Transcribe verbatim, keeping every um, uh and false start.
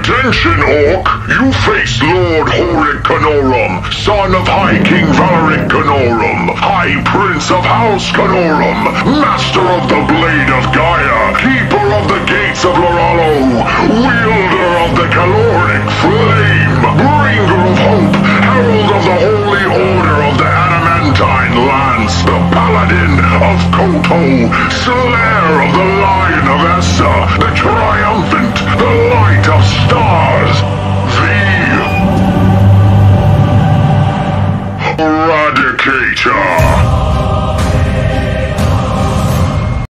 Attention, Orc! You face Lord Horrik Canorem, son of High King Valorik Canorem, High Prince of House Canorem, Master of the Blade of Gaia, Keeper of the Gates of Loralo, Wielder of the Kaloric Flame, Bringer of Hope, Herald of the Holy Order of the Adamantine Lance, the Paladin of Koto, Slayer of the Lion of Essa, the Triumphant, the Light of Stars, the Eradicator.